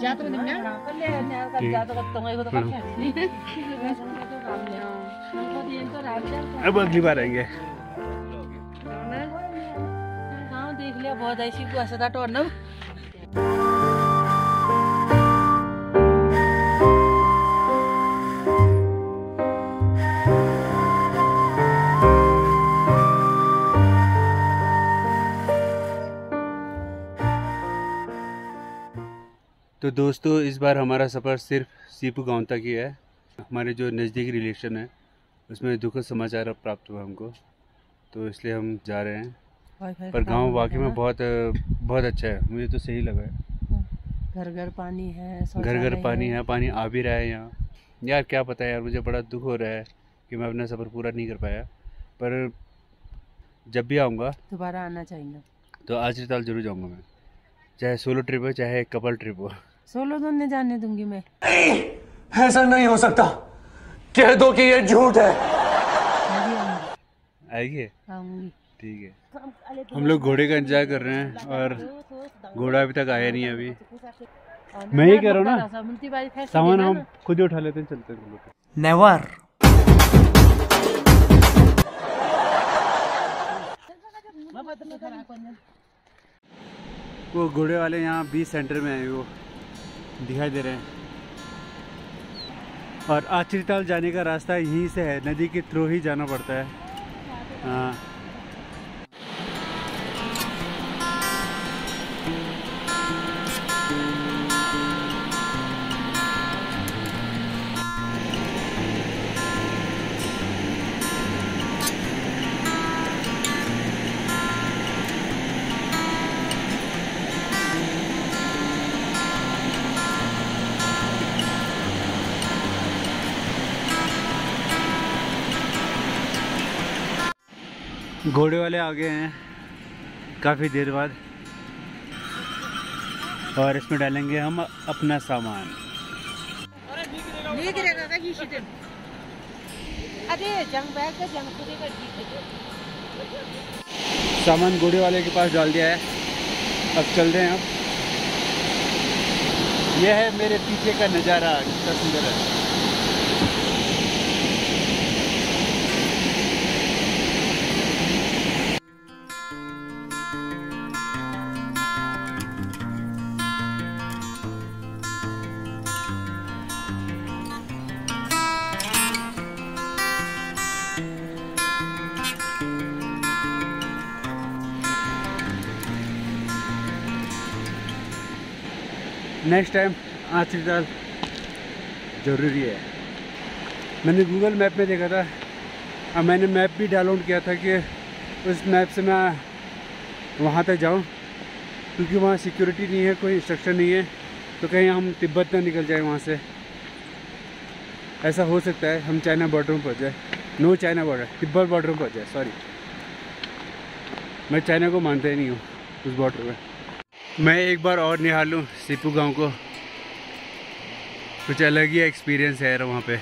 अब अगली बार आएंगे। देख लिया बहुत ऐसी गुस्सा टोरना। तो दोस्तों इस बार हमारा सफ़र सिर्फ सीपू गांव तक ही है। हमारे जो नज़दीकी रिलेशन है उसमें दुखद समाचार प्राप्त हुआ हमको, तो इसलिए हम जा रहे हैं। पर गांव वाकई में बहुत अच्छा है, मुझे तो सही लगा है। घर घर पानी है, घर पानी है, पानी आ भी रहा है यहाँ। यार क्या पता है यार, मुझे बड़ा दुख हो रहा है कि मैं अपना सफ़र पूरा नहीं कर पाया। पर जब भी आऊँगा दोबारा आना चाहिए, तो आचरीताल जरूर जाऊँगा मैं, चाहे सोलो ट्रिप हो चाहे कपल ट्रिप हो। सोलो तो नहीं जाने दूंगी मैं। ऐसा नहीं हो सकता, कह दो कि ये झूठ है। आएगी? आऊंगी। ठीक है। हम लोग घोड़े का इंतजार कर रहे हैं और घोड़ा अभी तक आया नहीं है। अभी मैं ही कह रहा हूँ ना, सामान हम खुद ही उठा लेते हैं, चलते हैं। नेवर। वो घोड़े वाले यहाँ बीच सेंटर में आए, वो दिखाई दे रहे हैं। और आचरीताल जाने का रास्ता यहीं से है, नदी के थ्रू ही जाना पड़ता है। हाँ घोड़े वाले आ गए हैं काफ़ी देर बाद, और इसमें डालेंगे हम अपना सामान। सामान घोड़े वाले के पास डाल दिया है, अब चल रहे हैं। अब यह है मेरे पीछे का नज़ारा, कितना सुंदर है। नेक्स्ट टाइम आचरीताल ज़रूरी है। मैंने गूगल मैप में देखा था, और मैंने मैप भी डाउनलोड किया था कि उस मैप से मैं वहाँ तक जाऊँ, क्योंकि वहाँ सिक्योरिटी नहीं है, कोई इंस्ट्रक्शन नहीं है, तो कहीं हम तिब्बत ना निकल जाए वहाँ से। ऐसा हो सकता है हम चाइना बॉर्डर में पहुँच जाए, no China border, Tibet border में पहुँच जाए। सॉरी, मैं चाइना को मानता ही नहीं हूँ उस बॉर्डर में। मैं एक बार और निहालूँ सीपू गांव को, कुछ अलग ही एक्सपीरियंस है वहाँ पे।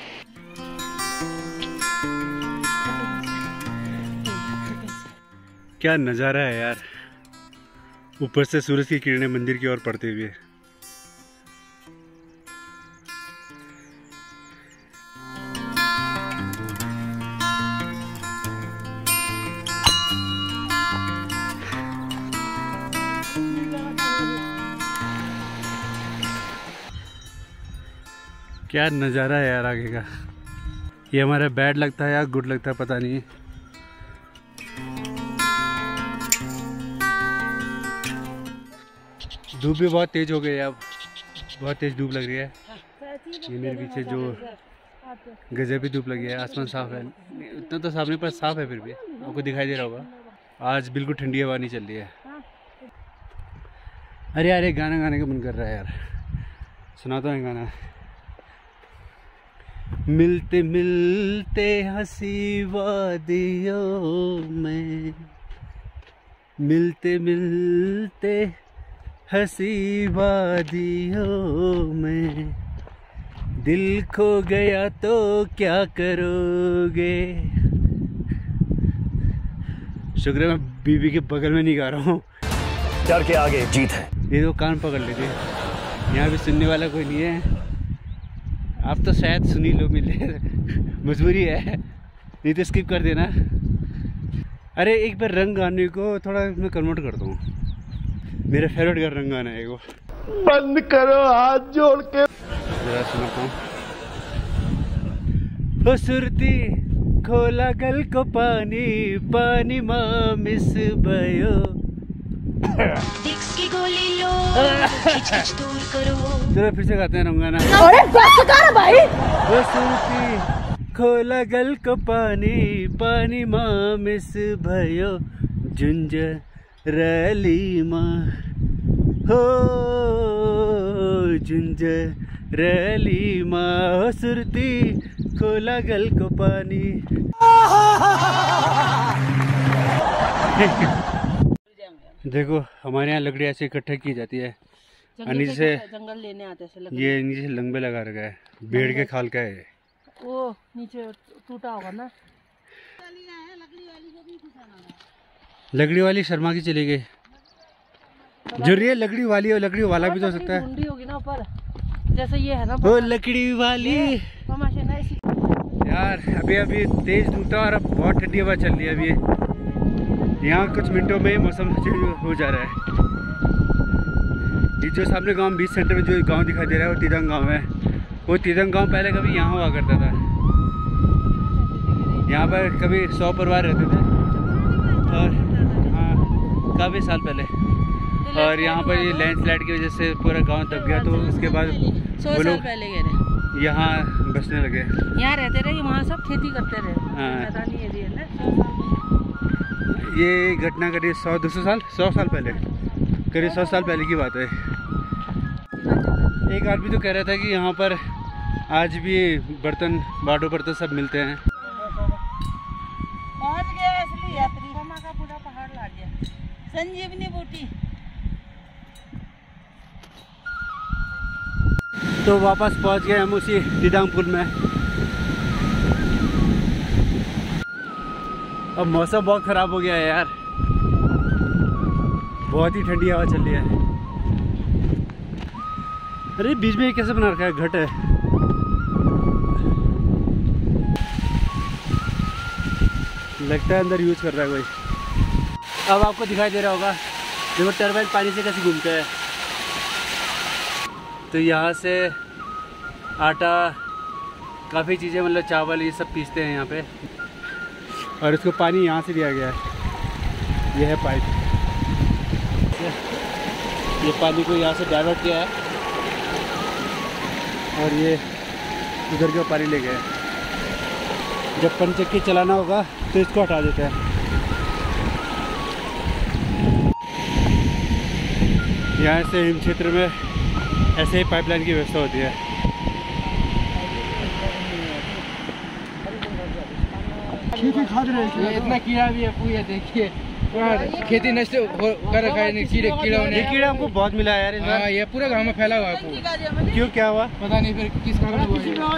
क्या नज़ारा है यार, ऊपर से सूरज की किरणें मंदिर की ओर पड़ते हुए। क्या नज़ारा है यार आगे का। ये हमारा बैड लगता है या गुड लगता है पता नहीं। धूप भी बहुत तेज हो गई है, अब बहुत तेज धूप लग रही है। ये मेरे पीछे जो गजब धूप लगी है। आसमान साफ है, इतना तो साफ नहीं पर साफ है, फिर भी आपको दिखाई दे रहा होगा। आज बिल्कुल ठंडी हवा नहीं चल रही है। अरे यार एक गाना गाने का मन कर रहा है यार, सुनाता हूँ गाना। मिलते मिलते हंसी वादियों में, मिलते मिलते हंसी वादियों में, दिल खो गया तो क्या करोगे। शुक्र है मैं बीबी के बगल में नहीं गा रहा हूँ। डर के आगे जीत है। ये तो कान पकड़ लेते। यहाँ भी सुनने वाला कोई नहीं है। आप तो शायद सुनी लो, मिले मजबूरी है, नहीं तो स्किप कर देना। अरे एक बार रंग गाने को थोड़ा मैं कन्वर्ट करता हूँ, मेरा फेवरेट का रंग गाना है वो। बंद करो हाथ जोड़ के। जरा सुनाता हूँ। हो सुरती खोला गल को पानी पानी माँ मिस भयो। की गोली लो, खिच दूर करो। चलो फिर से गाते हैं रंग गाना। अरे बस कर भाई। हो सुरती खोला गल को पानी पानी माँ मिस भयो जुंज रैली माँ हो जुंज रैली माँ हो सुरती खोला गल को पानी। देखो हमारे यहाँ लकड़ी ऐसे इकट्ठा की जाती है, नीचे जंगल लेने आते हैं। ये नीचे लंबे लगा रखा है, भेड़ के खाल का है वो, नीचे टूटा होगा ना। लकड़ी वाली शर्मा की चली गई, जो रही है लकड़ी वाली और लकड़ी वाला भी तो हो सकता है। ढूंढी होगी ना ऊपर, जैसे ये है ना वो लकड़ी वाली। यार अभी अभी तेज धूप था और अब बहुत ठंडी हवा चल रही है। अभी यहाँ कुछ मिनटों में मौसम चेंज हो जा रहा है। ये जो सामने गांव बीच सेंटर में जो गांव दिखाई दे रहा है वो तीरंग गांव है। वो तीरंग गांव पहले कभी यहाँ हुआ करता था। यहाँ पर कभी 100 परिवार रहते थे और हाँ काफ़ी साल पहले। और यहाँ पर ये लैंडस्लाइड की वजह से पूरा गांव दब गया, तो उसके बाद 100 साल पहले गए रहे, यहाँ बसने लगे, यहाँ रहते रहे, वहाँ सब खेती करते रहे। हाँ। मैदानी एरिया है ना। ये घटना करीब 100-200 साल 100 साल पहले, करीब 100 साल पहले की बात है। एक आदमी तो कह रहा था कि यहाँ पर आज भी बर्तन बाटो बर्तन सब मिलते हैं। पहुँच गया असली यात्री, मामा का पूरा पहाड़ ला गया। संजीवनी बूटी। तो वापस पहुँच गए हम उसी तीरंग पुल में। अब मौसम बहुत ख़राब हो गया है यार, बहुत ही ठंडी हवा चल रही है। अरे बीच में कैसे बना रखा है, घट है। लगता है अंदर यूज कर रहा है कोई। अब आपको दिखाई दे रहा होगा, देखो टरबाइन पानी से कैसे घूमते हैं। तो यहाँ से आटा, काफ़ी चीज़ें मतलब चावल ये सब पीसते हैं यहाँ पे, और इसको पानी यहाँ से दिया गया है। ये है पाइप, ये पानी को यहाँ से डाइवर्ट किया है और ये उधर के पानी ले गए। जब पंचक्की चलाना होगा तो इसको हटा देते हैं। यहाँ से हिम क्षेत्र में ऐसे ही पाइपलाइन की व्यवस्था होती है। ये इतना कीड़ा भी है, पूरा देखिए खेती नष्ट कर रखा है कीड़ा ने। ये कीड़ा हमको बहुत मिला है यार इस बार। हाँ, ये पूरा गांव में फैला हुआ है पूरा। क्यों, क्या हुआ पता नहीं, फिर किस कारण हुआ।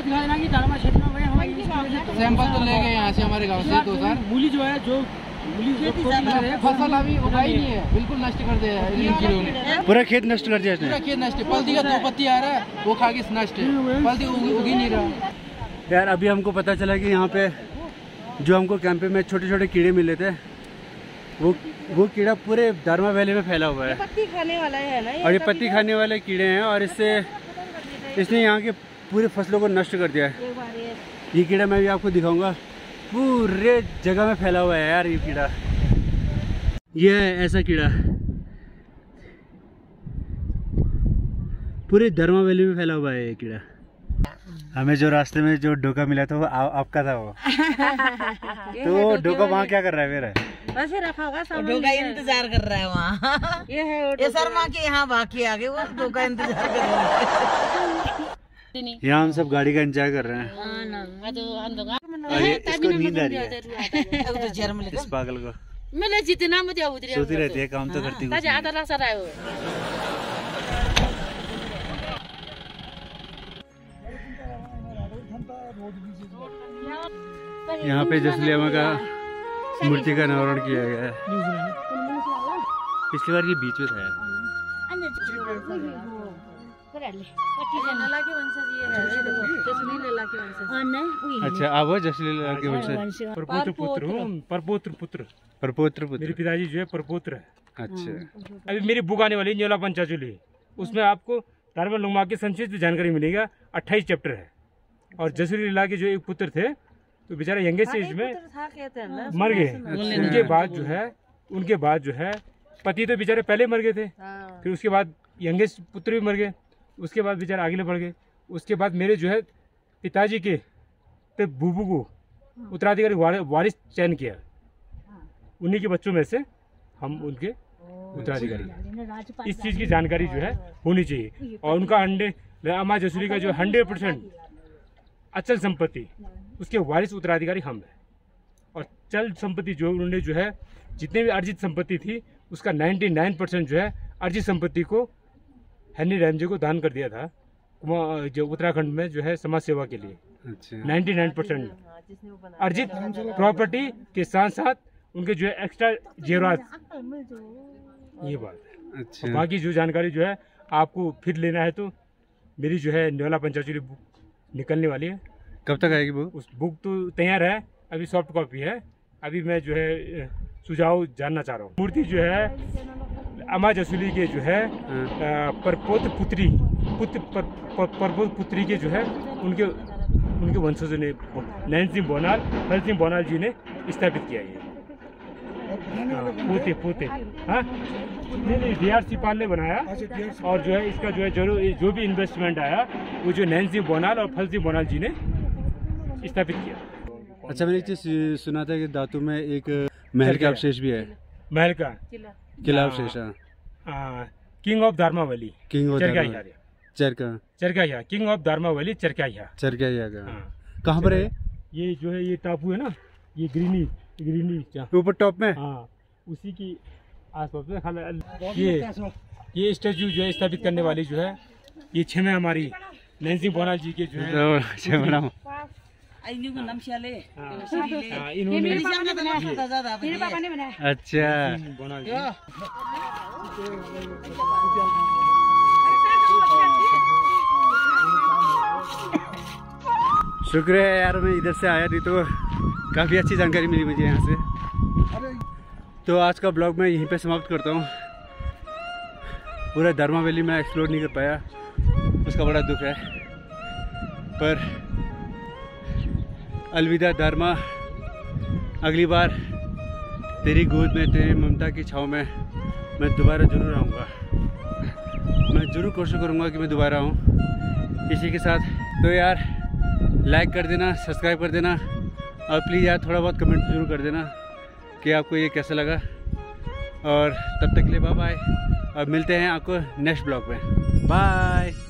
सैंपल तो ले गए यहाँ से हमारे गांव से 2 साल। मूली जो है, जो फसल अभी उगाई नहीं है, बिल्कुल नष्ट कर दिया है इन कीड़ों ने। पूरा खेत नष्ट कर दिया इसने। पूरा खेत नष्ट है। पल्दी का 2 पत्ती आ रहा है, वो खा के नष्ट है। पल्दी उगी नहीं रहा यार। अभी हमको पता चला कि यहाँ पे जो हमको कैंप में छोटे छोटे कीड़े मिले थे, वो कीड़ा पूरे धर्मा वैली में फैला हुआ है। पत्ती खाने वाला है ना, और ये पत्ती खाने वाले कीड़े हैं, और इसने यहाँ के पूरे फसलों को नष्ट कर दिया है। ये कीड़ा मैं भी आपको दिखाऊंगा, पूरे जगह में फैला हुआ है यार ये कीड़ा। ये है ऐसा कीड़ा, पूरे धर्मा वैली में फैला हुआ है ये कीड़ा। हमें जो रास्ते में जो डोका मिला था वो आपका था वो। तो डोका वहाँ क्या कर रहा है मेरा? बस ये रखा होगा सामान। डोका इंतजार कर रहा है वहाँ। ये है ये शर्मा के यहाँ बाकी आ गए, वो डोका इंतजार कर रहा है। यहाँ हम सब गाड़ी का इंतजार कर रहे हैं। और ये इसको नींद आ रही है, इस पागल को। मैं जितना मुझे उतरे सोती रहती है, काम तो करती है। ज्यादा रसा रहा है। यहाँ पे जसलीमा का मूर्ति का अनावरण किया गया है। पिछली बार ये बीच में था यार। लला के वंशज ये है, ये देखो जसमीन लला के वंशज। अच्छा आप हो जसलील लला के वंशज? प्रपोत्र पुत्र हूँ, परपोत्र पुत्र। परपोत्र मेरे पुत्र। पिताजी जो है परपोत्र है। अच्छा अभी मेरी बुक आने वाली है न्योला पंचाचुली, उसमें आपको धार्मिक लुंगमा की संक्षिप्त जानकारी मिलेगा। 28 चैप्टर है। और जसरी लीला के जो एक पुत्र थे तो बेचारा यंगेस्ट एज में था कहते हैं ना, मर गए। उनके बाद जो है पति तो बेचारे पहले मर गए थे, फिर उसके बाद यंगेस्ट पुत्र भी मर गए, उसके बाद बेचारे आगे बढ़ गए। उसके बाद मेरे जो है पिताजी के तो बूबू को उत्तराधिकारी वारिस चयन किया, उन्हीं के बच्चों में से हम उनके उत्तराधिकारी। इस चीज़ की जानकारी जो है होनी चाहिए। और उनका अम्मा जसुली का जो 100% अचल संपत्ति, उसके वारिस उत्तराधिकारी हम हैं। और चल संपत्ति जो उन्होंने जो है जितने भी अर्जित संपत्ति थी उसका 99% जो है अर्जित संपत्ति को हेनरी रैमजे को दान कर दिया था, जो उत्तराखंड में जो है समाज सेवा के लिए। अच्छा 99% अर्जित प्रॉपर्टी के साथ साथ उनके जो है एक्स्ट्रा जेवरात, ये बात है। अच्छा बाकी जो जानकारी जो है आपको फिर लेना है तो मेरी जो है न्योला पंचाचुली बुक निकलने वाली है। कब तक आएगी बुक? उस बुक तो तैयार है, अभी सॉफ्ट कॉपी है। अभी मैं जो है सुझाव जानना चाह रहा हूँ। मूर्ति जो है अम्मा जसुली के जो है परपोत्र पुत्री के जो है उनके वंशजों ने नैन सिंह बोनाल, फल सिंह बोनाल जी ने स्थापित किया ये। पोते हाँ नहीं DRC पाल ने बनाया। और जो है इसका जो है जो भी इन्वेस्टमेंट आया वो जो नैन सिंह बोनाल और फल सिंह बोनाल जी ने स्थापित किया। अच्छा मैंने एक चीज सुना था कि दातू में एक महल का अवशेष भी है। महल का किला अवशेष। King of Darmawali, king of Charkaya king of Darmawali Charkaya का कहाँ पर है? ये जो है ये टापू है ना, ये ग्रीनी ऊपर टॉप में। हाँ उसी की आसपास में ये स्टैचू जो है स्थापित करने वाली जो है ये 6 में हमारी नैन सिंह बोनाल जी के जो है इन्होंने अच्छा बोनाल जी शुक्र है यार मैं इधर से आया, नहीं तो काफ़ी अच्छी जानकारी मिली मुझे यहाँ से। तो आज का ब्लॉग मैं यहीं पे समाप्त करता हूँ। पूरा धर्मा वैली में एक्सप्लोर नहीं कर पाया, उसका बड़ा दुख है। पर अलविदा धर्मा, अगली बार तेरी गोद में, तेरी ममता की छाँव में मैं दोबारा ज़रूर आऊँगा। मैं ज़रूर कोशिश करूँगा कि मैं दोबारा आऊँ इसी के साथ। तो यार लाइक कर देना, सब्सक्राइब कर देना और प्लीज़ यार थोड़ा बहुत कमेंट ज़रूर कर देना कि आपको ये कैसा लगा। और तब तक के लिए बाय बाय, और मिलते हैं आपको नेक्स्ट ब्लॉग में। बाय।